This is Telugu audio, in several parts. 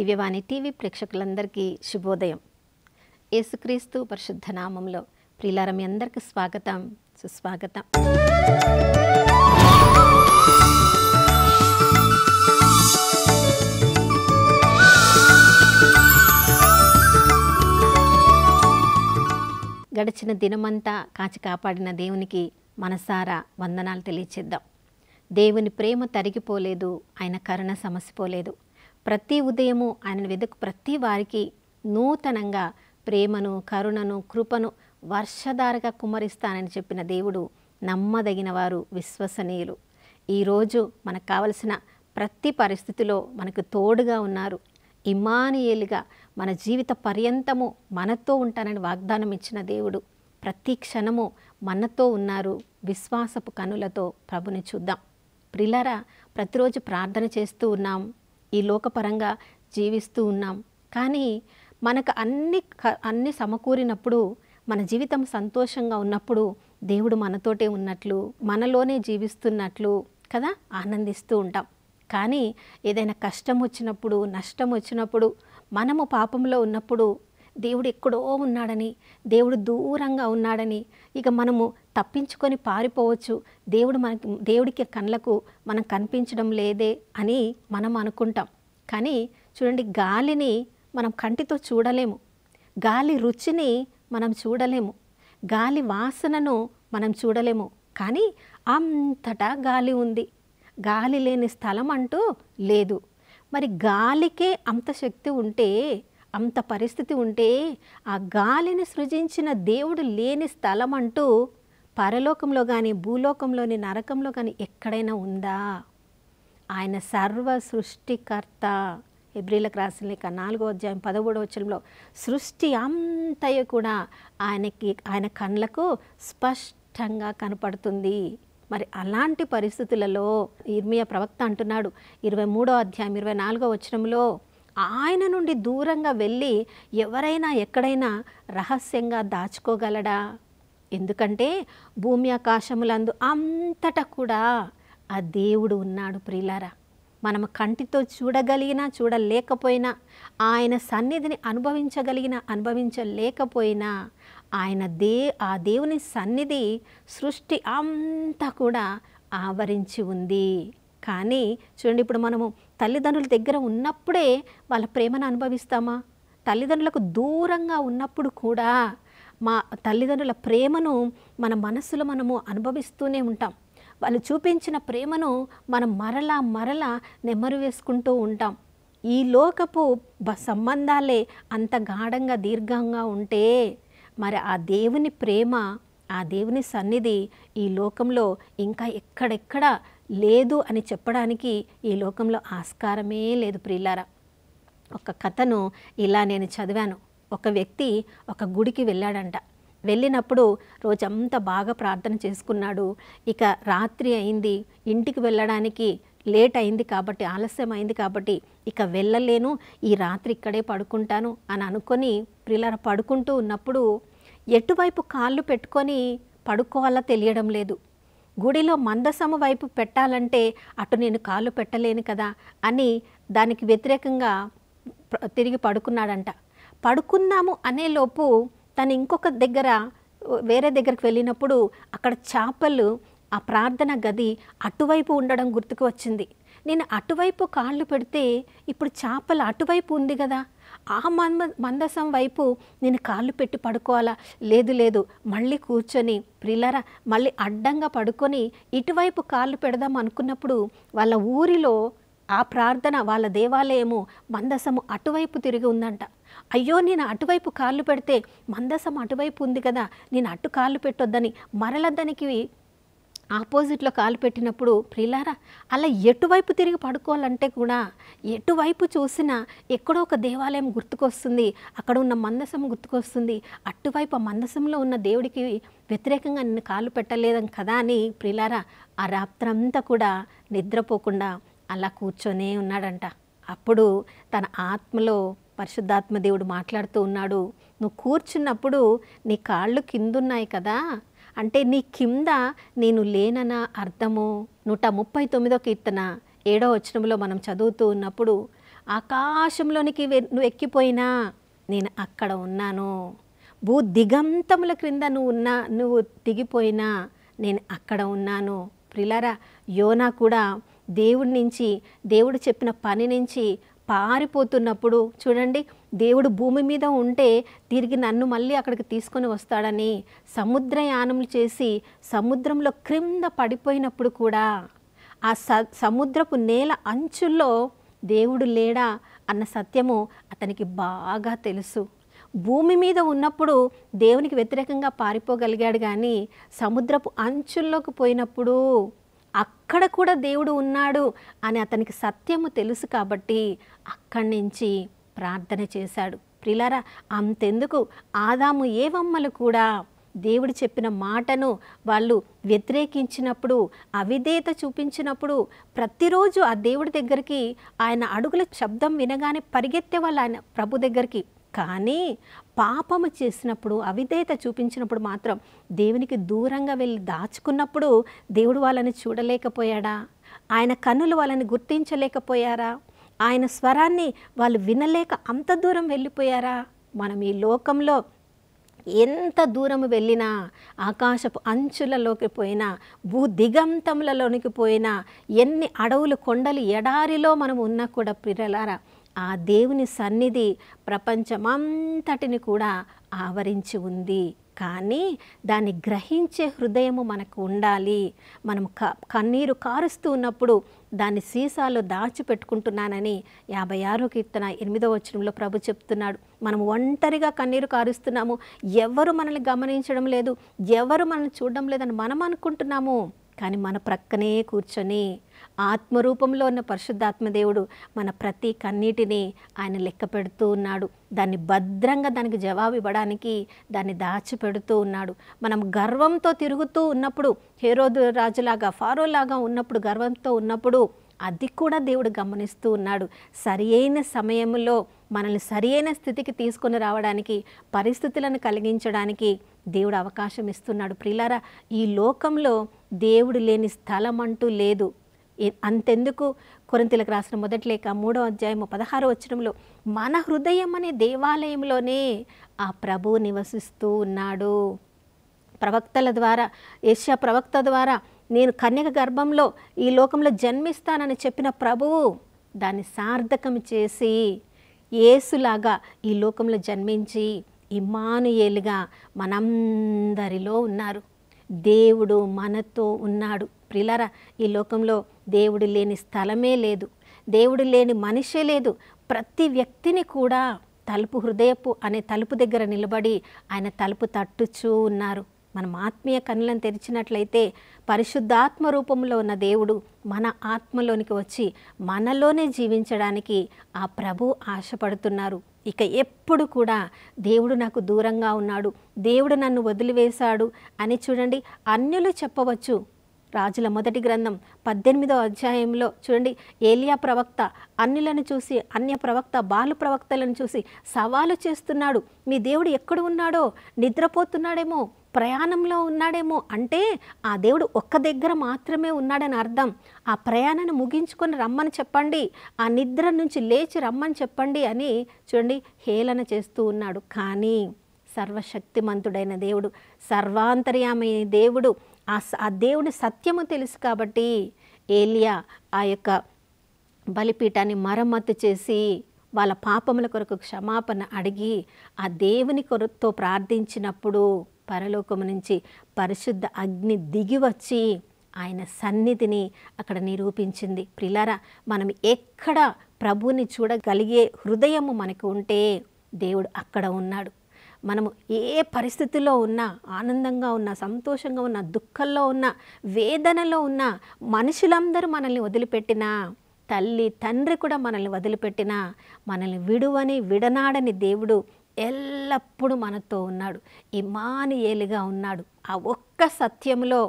దివ్యవాణి టీవీ ప్రేక్షకులందరికీ శుభోదయం. యేసుక్రీస్తు పరిశుద్ధ నామంలో ప్రియులారా మీ అందరికీ స్వాగతం, సుస్వాగతం. గడిచిన దినమంతా కాచి కాపాడిన దేవునికి మనసారా వందనాలు తెలియచేద్దాం. దేవుని ప్రేమ తరిగిపోలేదు, ఆయన కరుణ సమసిపోలేదు. ప్రతి ఉదయము ఆయనను వెతుకు ప్రతి వారికి నూతనంగా ప్రేమను, కరుణను, కృపను వర్షధారగా కుమ్మరిస్తానని చెప్పిన దేవుడు నమ్మదగిన వారు, విశ్వసనీయులు. ఈరోజు మనకు కావలసిన ప్రతి పరిస్థితిలో మనకు తోడుగా ఉన్నారు. ఇమ్మానుయేలుగా మన జీవిత పర్యంతము మనతో ఉంటానని వాగ్దానం ఇచ్చిన దేవుడు ప్రతి క్షణము మనతో ఉన్నారు. విశ్వాసపు కనులతో ప్రభుని చూద్దాం. ప్రియులారా, ప్రతిరోజు ప్రార్థన చేస్తూ ఉన్నాం, ఈ లోకపరంగా జీవిస్తూ ఉన్నాం. కానీ మనకు అన్ని సమకూరినప్పుడు, మన జీవితం సంతోషంగా ఉన్నప్పుడు దేవుడు మనతోటే ఉన్నట్లు, మనలోనే జీవిస్తున్నట్లు కదా ఆనందిస్తూ ఉంటాం. కానీ ఏదైనా కష్టం వచ్చినప్పుడు, నష్టం వచ్చినప్పుడు, మనము పాపంలో ఉన్నప్పుడు దేవుడు ఎక్కడో ఉన్నాడని, దేవుడు దూరంగా ఉన్నాడని, ఇక మనము తప్పించుకొని పారిపోవచ్చు, దేవుడికి కళ్ళకు మనం కనిపించడం లేదే అని మనం అనుకుంటాం. కానీ చూడండి, గాలిని మనం కంటితో చూడలేము, గాలి రుచిని మనం చూడలేము, గాలి వాసనను మనం చూడలేము. కానీ అంతటా గాలి ఉంది, గాలి లేని స్థలం అంటూ లేదు. మరి గాలికే అంత శక్తి ఉంటే, అంత పరిస్థితి ఉంటే, ఆ గాలిని సృజించిన దేవుడు లేని స్థలం అంటూ పరలోకంలో కానీ, భూలోకంలోని, నరకంలో కానీ ఎక్కడైనా ఉందా? ఆయన సర్వ సృష్టికర్త. హెబ్రీలకు రాసిన లేఖ 4వ అధ్యాయం 13వ వచనంలో సృష్టి అంతయు కూడా ఆయన కళ్ళకు స్పష్టంగా కనపడుతుంది. మరి అలాంటి పరిస్థితులలో ఇర్మియా ప్రవక్త అంటున్నాడు 23వ అధ్యాయం 24వ వచనంలో, ఆయన నుండి దూరంగా వెళ్ళి ఎవరైనా ఎక్కడైనా రహస్యంగా దాచుకోగలడా? ఎందుకంటే భూమి ఆకాశములందు అంతటా కూడా ఆ దేవుడు ఉన్నాడు. ప్రియులారా, మనము కంటితో చూడగలిగినా చూడలేకపోయినా, ఆయన సన్నిధిని అనుభవించలేకపోయినా, ఆ దేవుని సన్నిధి సృష్టి అంతా కూడా ఆవరించి ఉంది. కానీ చూడండి, ఇప్పుడు మనము తల్లిదండ్రుల దగ్గర ఉన్నప్పుడే వాళ్ళ ప్రేమను అనుభవిస్తామా? తల్లిదండ్రులకు దూరంగా ఉన్నప్పుడు కూడా మా తల్లిదండ్రుల ప్రేమను మన మనసులో మనము అనుభవిస్తూనే ఉంటాం. వాళ్ళు చూపించిన ప్రేమను మనం మరలా నెమరు వేసుకుంటూ ఉంటాం. ఈ లోకపు సంబంధాలే అంత గాఢంగా, దీర్ఘంగా ఉంటే మరి ఆ దేవుని ప్రేమ, ఆ దేవుని సన్నిధి ఈ లోకంలో ఇంకా ఎక్కడెక్కడ లేదు అని చెప్పడానికి ఈ లోకంలో ఆస్కారమే లేదు. ప్రియులారా, ఒక కథను ఇలా నేను చదివాను. ఒక వ్యక్తి ఒక గుడికి వెళ్ళాడంట. వెళ్ళినప్పుడు రోజంతా బాగా ప్రార్థన చేసుకున్నాడు. ఇక రాత్రి అయింది, ఇంటికి వెళ్ళడానికి లేట్ అయింది కాబట్టి, ఆలస్యం అయింది కాబట్టి ఇక వెళ్ళలేను, ఈ రాత్రి ఇక్కడే పడుకుంటాను అని అనుకొని ప్రియులారా పడుకుంటూ ఉన్నప్పుడు ఎటువైపు కాళ్ళు పెట్టుకొని పడుకోవాలో తెలియడం లేదు. గుడిలో మందసము వైపు పెట్టాలంటే అటు నేను కాళ్ళు పెట్టలేను కదా అని దానికి వ్యతిరేకంగా తిరిగి పడుకున్నాడంట. పడుకున్నాము అనేలోపు తను ఇంకొక వేరే దగ్గరికి వెళ్ళినప్పుడు అక్కడ చేపలు, ఆ ప్రార్థన గది అటువైపు ఉండడం గుర్తుకు వచ్చింది. నేను అటువైపు కాళ్ళు పెడితే ఇప్పుడు చేపలు అటువైపు ఉంది కదా, ఆ మందసం వైపు నేను కాళ్ళు పెట్టి పడుకోవాలా? లేదు, మళ్ళీ కూర్చొని ప్రియులారా మళ్ళీ అడ్డంగా పడుకొని ఇటువైపు కాళ్ళు పెడదాం అనుకున్నప్పుడు వాళ్ళ ఊరిలో ఆ ప్రార్థన, వాళ్ళ దేవాలయము మందసము అటువైపు తిరిగి ఉందంట. అయ్యో, నేను అటువైపు కాళ్ళు పెడితే మందసం అటువైపు ఉంది కదా, నేను అటు కాళ్ళు పెట్టొద్దని మరల దానికి ఆపోజిట్లో కాలు పెట్టినప్పుడు ప్రియులారా అలా ఎటువైపు తిరిగి పడుకోవాలంటే కూడా ఎటువైపు చూసినా ఎక్కడో ఒక దేవాలయం గుర్తుకొస్తుంది, అక్కడ ఉన్న మందసం గుర్తుకొస్తుంది. అటువైపు ఆ మందసంలో ఉన్న దేవుడికి వ్యతిరేకంగా నిన్ను కాలు పెట్టలేదని కదా అని ప్రియులారా ఆ రాత్రంతా కూడా నిద్రపోకుండా అలా కూర్చొనే ఉన్నాడంట. అప్పుడు తన ఆత్మలో పరిశుద్ధాత్మ దేవుడు మాట్లాడుతూ ఉన్నాడు, నువ్వు కూర్చున్నప్పుడు నీ కాళ్ళు కిందున్నాయి కదా, అంటే నీ కింద నేను లేననా అర్థము. 139వ కీర్తన 7వ వచనంలో మనం చదువుతూ ఉన్నప్పుడు ఆకాశంలోనికి నువ్వు ఎక్కిపోయినా నేను అక్కడ ఉన్నాను. భూ దిగంతముల క్రింద నువ్వు దిగిపోయినా నేను అక్కడ ఉన్నాను. ప్రియులారా, యోనా కూడా దేవుడి నుంచి, దేవుడు చెప్పిన పని నుంచి పారిపోతున్నప్పుడు చూడండి, దేవుడు భూమి మీద ఉంటే తిరిగి నన్ను మళ్ళీ అక్కడికి తీసుకొని వస్తాడని సముద్రయానములు చేసి సముద్రంలో క్రింద పడిపోయినప్పుడు కూడా ఆ సముద్రపు నేల అంచుల్లో దేవుడు లేడా అన్న సత్యము అతనికి బాగా తెలుసు. భూమి మీద ఉన్నప్పుడు దేవునికి వ్యతిరేకంగా పారిపోగలిగాడు, కానీ సముద్రపు అంచుల్లోకి పోయినప్పుడు అక్కడ కూడా దేవుడు ఉన్నాడు అని అతనికి సత్యము తెలుసు. కాబట్టి అక్కడి నుంచి ప్రార్థన చేశాడు. ప్రియులారా, అంతెందుకు, ఆదాము ఏవమ్మలు కూడా దేవుడు చెప్పిన మాటను వాళ్ళు వ్యతిరేకించినప్పుడు, అవిధేయత చూపించినప్పుడు ప్రతిరోజు ఆ దేవుడి దగ్గరికి ఆయన అడుగుల శబ్దం వినగానే పరిగెత్తే వాళ్ళు ఆయన ప్రభు దగ్గరికి. కానీ పాపము చేసినప్పుడు, అవిధేయత చూపించినప్పుడు మాత్రం దేవునికి దూరంగా వెళ్ళి దాచుకున్నప్పుడు దేవుడు వాళ్ళని చూడలేకపోయాడా? ఆయన కన్నులు వాళ్ళని గుర్తించలేకపోయారా? ఆయన స్వరాన్ని వాళ్ళు వినలేక అంత దూరం వెళ్ళిపోయారా? మనం ఈ లోకంలో ఎంత దూరం వెళ్ళినా, ఆకాశపు అంచులలోకి పోయినా, భూ దిగంతములలోనికి పోయినా, ఎన్ని అడవులు, కొండలు, ఎడారిలో మనం ఉన్నా కూడా ప్రియులారా, ఆ దేవుని సన్నిధి ప్రపంచమంతటిని కూడా ఆవరించి ఉంది. కానీ దాన్ని గ్రహించే హృదయము మనకు ఉండాలి. మనం కన్నీరు కారుస్తూ ఉన్నప్పుడు దాన్ని సీసాలో దాచిపెట్టుకుంటున్నానని 56వ కీర్తన 8వ వచనంలో ప్రభు చెప్తున్నాడు. మనం ఒంటరిగా కన్నీరు కారుస్తున్నాము, ఎవరు మనల్ని గమనించడం లేదు, ఎవరు మనల్ని చూడడం లేదని మనం అనుకుంటున్నాము. కానీ మన ప్రక్కనే కూర్చొని ఆత్మరూపంలో ఉన్న పరిశుద్ధాత్మదేవుడు మన ప్రతి కన్నీటిని ఆయన లెక్క పెడుతూ ఉన్నాడు. దాన్ని భద్రంగా దానికి జవాబు ఇవ్వడానికి దాన్ని దాచిపెడుతూ ఉన్నాడు. మనం గర్వంతో తిరుగుతూ ఉన్నప్పుడు, హేరోదు రాజులాగా, ఫారోలాగా ఉన్నప్పుడు, గర్వంతో ఉన్నప్పుడు అది కూడా దేవుడు గమనిస్తూ ఉన్నాడు. సరి అయిన సమయంలో మనల్ని సరి అయిన స్థితికి తీసుకొని రావడానికి, పరిస్థితులను కలిగించడానికి దేవుడు అవకాశం ఇస్తున్నాడు. ప్రియులారా, ఈ లోకంలో దేవుడు లేని స్థలం అంటూ లేదు. అంతెందుకు, కొరింథీయులకు రాసిన మొదటి లేఖ 3వ అధ్యాయము 16వ వచనంలో మన హృదయం అనే దేవాలయంలోనే ఆ ప్రభువు నివసిస్తూ ఉన్నాడు. ప్రవక్తల ద్వారా, యెషయా ప్రవక్త ద్వారా నేను కన్యక గర్భంలో ఈ లోకంలో జన్మిస్తానని చెప్పిన ప్రభువు దాన్ని సార్థకం చేసి యేసులాగా ఈ లోకంలో జన్మించి ఇమ్మానుయేలుగా మనందరిలో ఉన్నారు. దేవుడు మనతో ఉన్నాడు. ప్రియులారా, ఈ లోకంలో దేవుడు లేని స్థలమే లేదు, దేవుడు లేని మనిషే లేదు. ప్రతి వ్యక్తిని కూడా హృదయపు అనే తలుపు దగ్గర నిలబడి ఆయన తలుపు తట్టుచూ ఉన్నారు. మనం ఆత్మీయ కన్నులను తెరిచినట్లయితే పరిశుద్ధాత్మ రూపంలో ఉన్న దేవుడు మన ఆత్మలోనికి వచ్చి మనలోనే జీవించడానికి ఆ ప్రభు ఆశపడుతున్నారు. ఇక ఎప్పుడు కూడా దేవుడు నాకు దూరంగా ఉన్నాడు, దేవుడు నన్ను వదిలివేశాడు అని చూడండి అన్యులు చెప్పవచ్చు. రాజుల మొదటి గ్రంథం 18వ అధ్యాయంలో చూడండి, ఏలియా ప్రవక్త అన్యులను చూసి, అన్య ప్రవక్త బాలు ప్రవక్తలను చూసి సవాలు చేస్తున్నాడు. మీ దేవుడు ఎక్కడ ఉన్నాడో, నిద్రపోతున్నాడేమో, ప్రయాణంలో ఉన్నాడేమో. అంటే ఆ దేవుడు ఒక్క దగ్గర మాత్రమే ఉన్నాడని అర్థం. ఆ ప్రయాణాన్ని ముగించుకొని రమ్మని చెప్పండి, ఆ నిద్ర నుంచి లేచి రమ్మని చెప్పండి అని చూడండి హేళన చేస్తూ ఉన్నాడు. కానీ సర్వశక్తిమంతుడైన దేవుడు, సర్వాంతర్యామి దేవుడు, ఆ దేవుని సత్యము తెలుసు కాబట్టి ఏలియా ఆ యొక్క బలిపీఠాన్ని మరమ్మతు చేసి వాళ్ళ పాపముల కొరకు క్షమాపణ అడిగి ఆ దేవుని కొరతో ప్రార్థించినప్పుడు పరలోకము నుంచి పరిశుద్ధ అగ్ని దిగి వచ్చి ఆయన సన్నిధిని అక్కడ నిరూపించింది. ప్రియులారా, మనం ఎక్కడ ప్రభువుని చూడగలిగే హృదయము మనకు ఉంటే దేవుడు అక్కడ ఉన్నాడు. మనము ఏ పరిస్థితుల్లో ఉన్నా, ఆనందంగా ఉన్నా, సంతోషంగా ఉన్నా, దుఃఖంలో ఉన్నా, వేదనలో ఉన్నా, మనుషులందరూ మనల్ని వదిలిపెట్టినా, తల్లి తండ్రి కూడా మనల్ని వదిలిపెట్టినా, మనల్ని విడువని విడనాడని దేవుడు ఎల్లప్పుడూ మనతో ఉన్నాడు. ఇమ్మానుయేలుగా ఉన్నాడు. ఆ ఒక్క సత్యంలో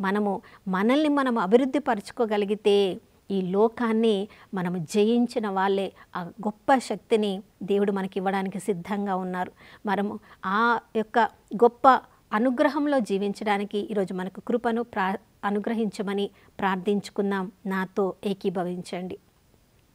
మనల్ని మనం అభివృద్ధి పరచుకోగలిగితే ఈ లోకాన్ని మనము జయించిన వాళ్ళే. ఆ గొప్ప శక్తిని దేవుడు మనకి ఇవ్వడానికి సిద్ధంగా ఉన్నారు. మనము ఆ యొక్క గొప్ప అనుగ్రహంలో జీవించడానికి ఈరోజు మనకు కృపను అనుగ్రహించమని ప్రార్థించుకుందాం. నాతో ఏకీభవించండి.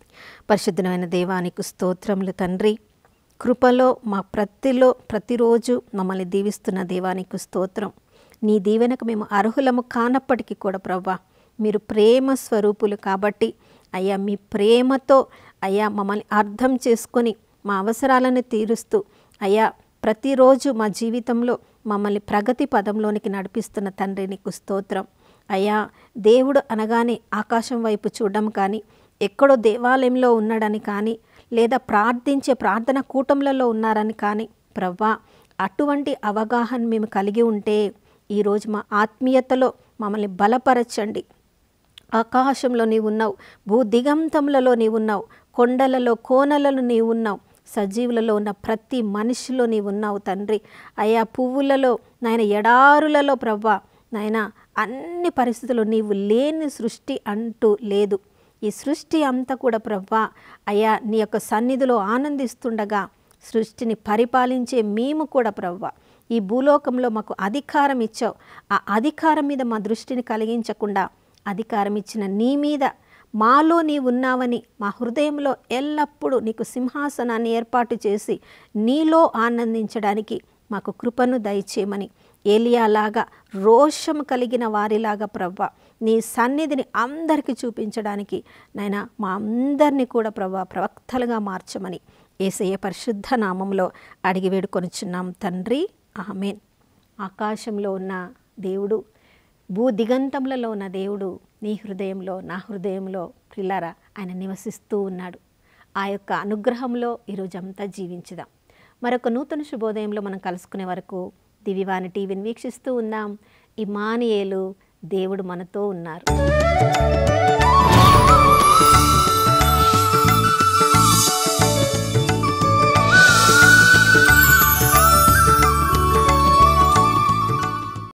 పరిశుద్ధమైన దేవానికి స్తోత్రములు తండ్రి. కృపలో మా ప్రతిరోజు మమ్మల్ని దీవిస్తున్న దేవానికి స్తోత్రం. నీ దీవెనకు మేము అర్హులము కానప్పటికీ కూడా ప్రభువా, మీరు ప్రేమ స్వరూపులు కాబట్టి అయ్యా, మీ ప్రేమతో అయ్యా మమ్మల్ని అర్థం చేసుకొని మా అవసరాలను తీరుస్తూ అయ్యా ప్రతిరోజు మా జీవితంలో మమ్మల్ని ప్రగతి పదంలోనికి నడిపిస్తున్న తండ్రి నీకు స్తోత్రం. అయ్యా, దేవుడు అనగానే ఆకాశం వైపు చూడడం కానీ, ఎక్కడో దేవాలయంలో ఉన్నాడని కానీ, లేదా ప్రార్థించే ప్రార్థన కూటంలలో ఉన్నారని కానీ ప్రవ్వా, అటువంటి అవగాహన మేము కలిగి ఉంటే ఈరోజు మా ఆత్మీయతలో మమ్మల్ని బలపరచండి. ఆకాశంలో నీవు ఉన్నావు, భూదిగంతములలో నీవు ఉన్నావు, కొండలలో కోనలలో నీవు ఉన్నావు, సజీవులలో ఉన్న ప్రతి మనిషిలో నీవు ఉన్నావు తండ్రి. అయా పువ్వులలో నాయన, ఎడారులలో ప్రవ్వా నాయన, అన్ని పరిస్థితుల్లో నీవు లేని సృష్టి అంటూ లేదు. ఈ సృష్టి అంతా కూడా ప్రవ్వా అయ్యా నీ యొక్క సన్నిధిలో ఆనందిస్తుండగా సృష్టిని పరిపాలించే మేము కూడా ప్రవ్వా ఈ భూలోకంలో మాకు అధికారం ఇచ్చావు. ఆ అధికారం మీద మా దృష్టిని కలిగించకుండా అధికారం ఇచ్చిన నీ మీద మాలో నీవు ఉన్నావని మా హృదయంలో ఎల్లప్పుడూ నీకు సింహాసనాన్ని ఏర్పాటు చేసి నీలో ఆనందించడానికి మాకు కృపను దయచేయమని, ఏలియాలాగా రోషం కలిగిన వారిలాగా ప్రవ్వా నీ సన్నిధిని అందరికీ చూపించడానికి నాయన మా అందరినీ కూడా ప్రవ్వా ప్రవక్తలుగా మార్చమని యేసయ్య పరిశుద్ధ నామంలో అడిగి వేడుకొనుచున్నాం తండ్రి, ఆమేన్. ఆకాశంలో ఉన్న దేవుడు, భూదిగంతములలో ఉన్న దేవుడు నీ హృదయంలో, నా హృదయంలో ప్రిల్లారా ఆయన నివసిస్తూ ఉన్నాడు. ఆ యొక్క అనుగ్రహంలో ఈరోజంతా జీవించుదాం. మరొక నూతన శుభోదయంలో మనం కలుసుకునే వరకు దివ్యవాణి టీవీని వీక్షిస్తూ ఉందాం. ఇమ్మానుయేలు, దేవుడు మనతో ఉన్నారు.